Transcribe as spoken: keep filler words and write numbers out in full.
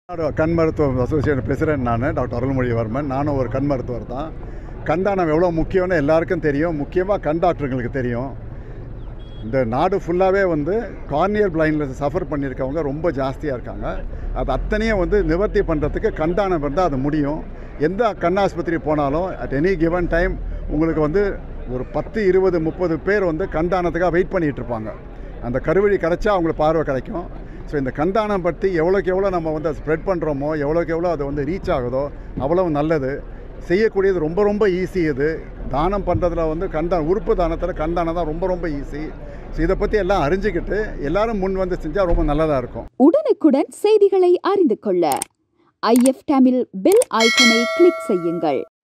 கண் மருத்துவ association president நான் டாக்டர் அருள்மொழிவர்மன். நானும் ஒரு கண் மருத்துவர் தான். கண் தானம் எவ்வளோ முக்கியம்னு எல்லாருக்கும் தெரியும். முக்கியமாக கண் டாக்டருங்களுக்கு தெரியும். இந்த நாடு ஃபுல்லாகவே வந்து கார்னியல் பிளைண்ட்னஸ் சஃபர் பண்ணியிருக்கவங்க ரொம்ப ஜாஸ்தியாக இருக்காங்க. அது அத்தனையும் வந்து நிவர்த்தி பண்ணுறதுக்கு கண் தானம் இருந்தால் அது முடியும். எந்த கண் ஆஸ்பத்திரி போனாலும் அட் எனி கிவன் டைம் உங்களுக்கு வந்து ஒரு பத்து இருபது முப்பது பேர் வந்து கண் தானத்துக்காக வெயிட் பண்ணிகிட்டு இருப்பாங்க. அந்த கருவழி கிடச்சா அவங்களுக்கு பார்வை கிடைக்கும். ஸோ இந்த கண்தானம் பற்றி எவ்வளோக்கு எவ்வளோ நம்ம வந்து ஸ்ப்ரெட் பண்ணுறோமோ, எவ்வளோக்கு எவ்வளோ அது வந்து ரீச் ஆகுதோ அவ்வளவு நல்லது. செய்யக்கூடியது ரொம்ப ரொம்ப ஈஸி. இது தானம் பண்ணுறதுல வந்து கண்தான் உறுப்பு தானத்தில் கண்தானம் தான் ரொம்ப ரொம்ப ஈஸி. ஸோ இதை பற்றி எல்லாம் அறிஞ்சிக்கிட்டு எல்லாரும் முன் வந்து செஞ்சால் ரொம்ப நல்லதாக இருக்கும். உடனுக்குடன் செய்திகளை அறிந்து கொள்ள ஐ எஃப் தமிழ் பெல் ஐக்கனை கிளிக் செய்யுங்கள்.